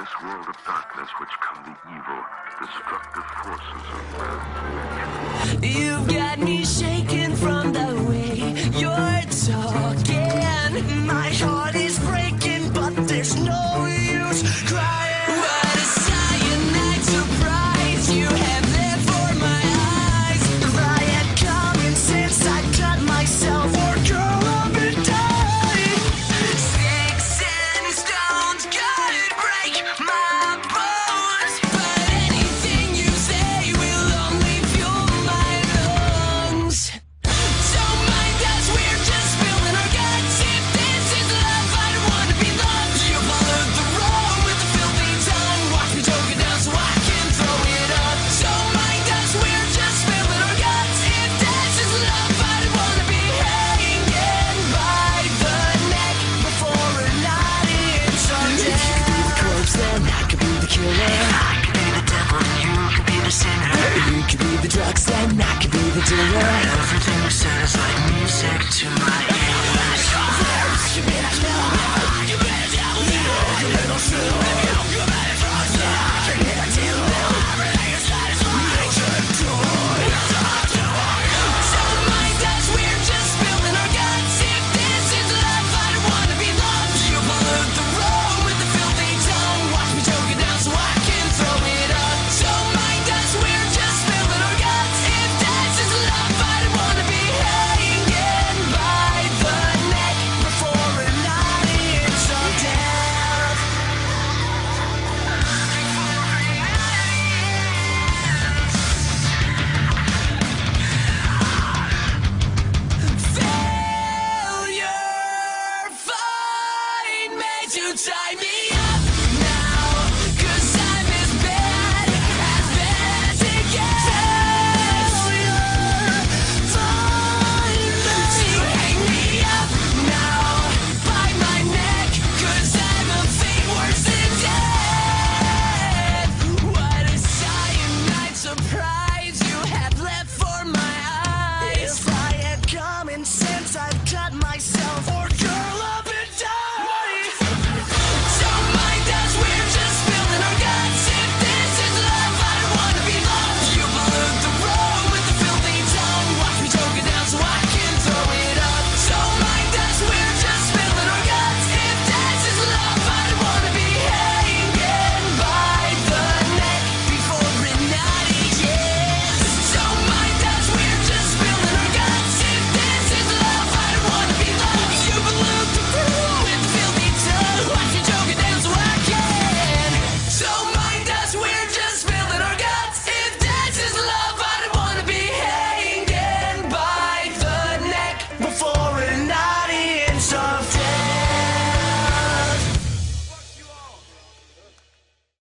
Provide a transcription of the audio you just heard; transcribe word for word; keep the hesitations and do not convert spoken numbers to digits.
this world of darkness which come the evil, destructive forces of man's nature. You've got me shaking from the way you're talking. My heart is breaking, but there's no use crying. What a cyanide surprise you have there for my eyes. If I had common sense, I'd cut myself or curl up and die. Sticks and stones could break my bones, but anything you say will only fuel my lungs. So mind us, we're just spilling our guts. If this is love, I don't want to be loved. You followed the road with a filthy tongue. Watch me choke it down so I can throw it up. So mind us, we're just spilling our guts. If this is love, I don't want to be hanging by the neck before a night in some death. You could be the corpse, then I could be the killer. I could be the devil, and you could be the sinner. You could be the drugs, then I could be the dealer. Everything you said is like music to my ears. You better kill me. You better tell me. You little fool. You better frost me. You better tell me. Everything is satisfied. So mind us, we're just spilling our guts. If this is love, I don't want to be loved. You followed the road with a filthy tongue. Watch me choke it down so I can throw it up. So mind us, we're just spilling our guts. If this is love, I don't want to be hanging by the neck before a night in some death. Failure, find me to tie me up.